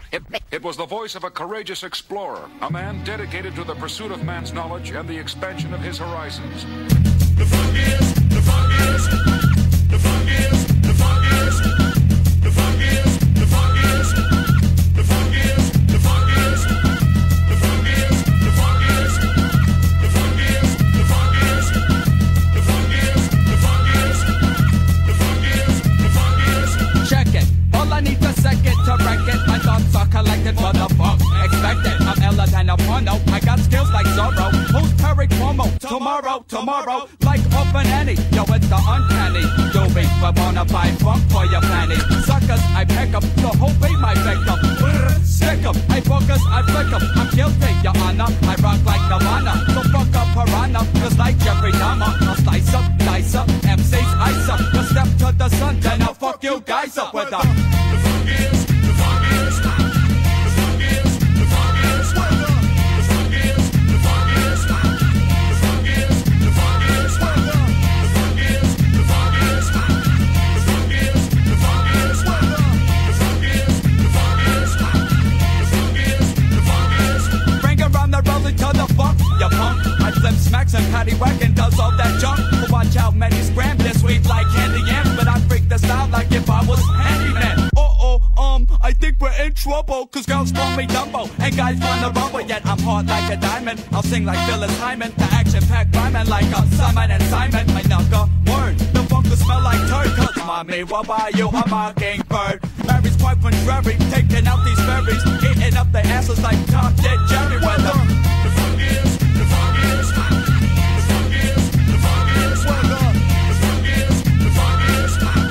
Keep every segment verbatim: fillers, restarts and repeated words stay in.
It, it was the voice of a courageous explorer, a man dedicated to the pursuit of man's knowledge and the expansion of his horizons. The funk is, the funk is, the funk is, the funk is, the funk is, the funk is, the funk is, the funk is, the funk is, the funk is, the funk is, the funk is, the funk is, the funk is, the funk is, the funk is. Check it. All I need a second to wreck it. My thoughts are collected for the funk. Expect it. I'm Ella than a porno. I got skills like Zorro. Who's Perry Como? Tomorrow, tomorrow. Like open any. Yo, it's the uncanny. Doobie, but wanna buy funk for your panties. Suckers, I pick up. The whole beat my victim. Stick 'em. I focus, I flick 'em. I'm guilty, your honor. I rock like Nirvana. So fuck up piranha. Cause like Jeffrey Dahmer, I'll slice up, dice up. M C's ice up. You'll step to the sun, then I'll fuck you guys up with a. The funk is, the funk is, the funk is, the funk is, the funk is, the funk is, the funk is, the funk is, the funk is, the funk is, the funk is, the funk is, the funk is, the funk is, the funk is, the funk is. Bring around the rolling to the funk, you punk. I flip smacks and Patty Wagon does all that junk. But watch out, many scram this sweet like candy yams. But I freak the style like if I was Handyman. Um, I think we're in trouble, cause girls call me Dumbo, and guys wanna rumble, yet I'm hard like a diamond. I'll sing like Phyllis Hyman, the action-packed rhyming like a Simon and Simon. My knuckle, word, the funk will smell like turd, cause mommy, what buy you a mockingbird? Mary's quite contrary, taking out these berries, eating up their asses like Tom, Dick, Jerry Weather. The funk is, the funk is, the funk is, the funk is, the funk is, the funk is, the funk is.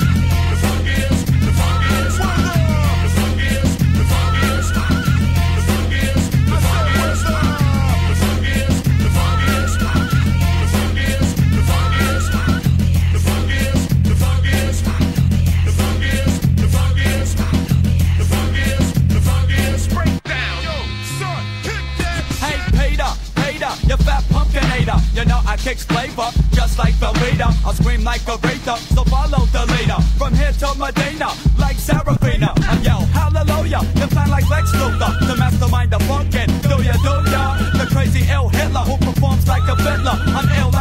You fat pumpkinator, you know I kicks flavor just like Velveeta. I'll scream like a Rita, so follow the leader. From here to Medina, like Serafina. I yell hallelujah, you sound like Lex Luthor. The mastermind of funkin', do ya, do ya? The crazy ill Hitler who performs like a fiddler. I'm ill